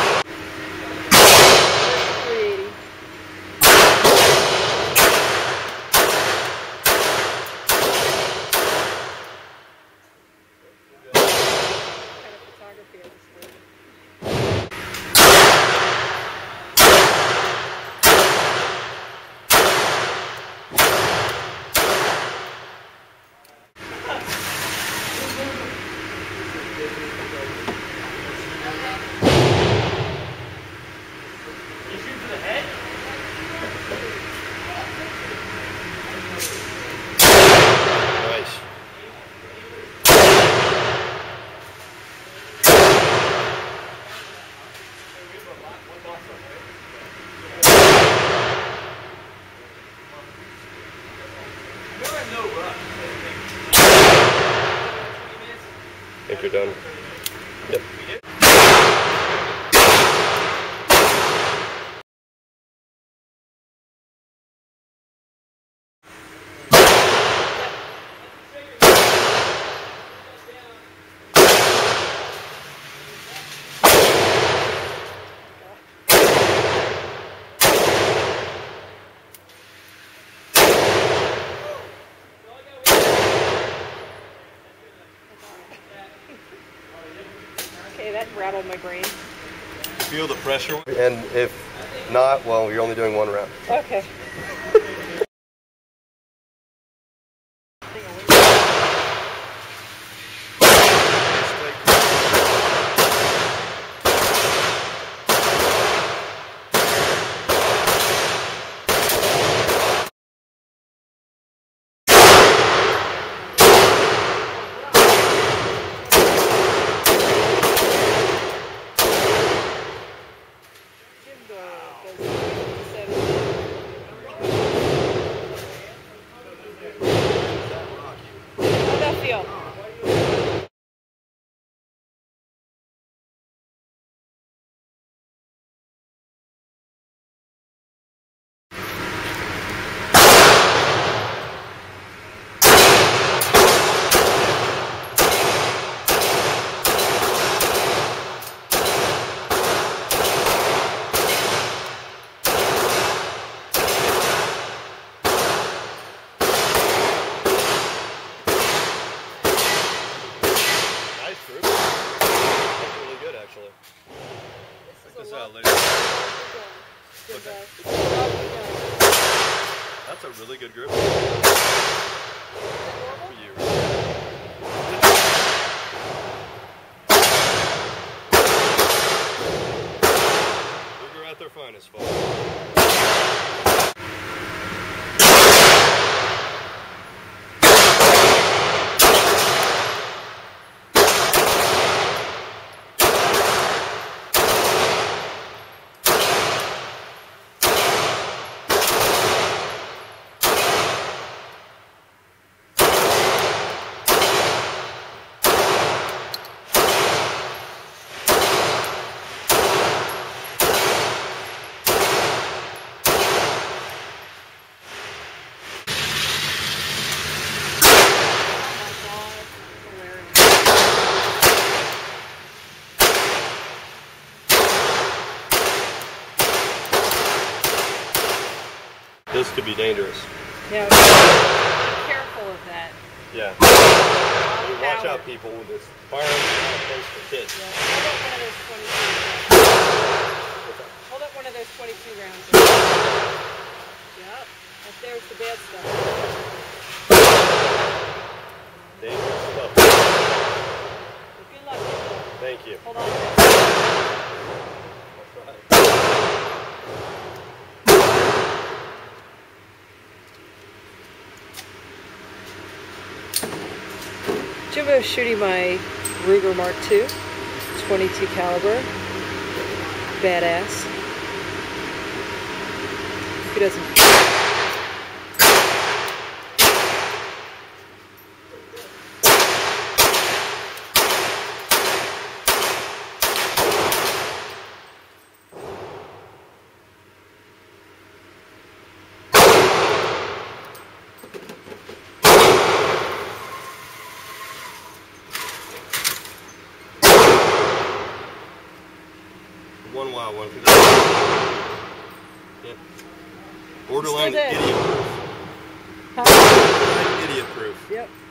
I think you're done. Yep. Okay, that rattled my brain. Feel the pressure. And if not, well, you're only doing one round. Okay. How'd that feel? That's a really good grip. For you. We're at their finest, folks. This could be dangerous. Yeah, be careful of that. Yeah. Watch out, people, with this firearm is not a place for kids. Yeah. Hold up one of those 22 rounds. Yep. Up there's the bad stuff. Dangerous stuff. Good luck. Thank you. Hold on. Jimbo's shooting my Ruger Mark II, 22 caliber. Badass. Who doesn't? one wild one. Yep. Borderline Still dead. idiot proof. Huh? Idiot proof. Yep.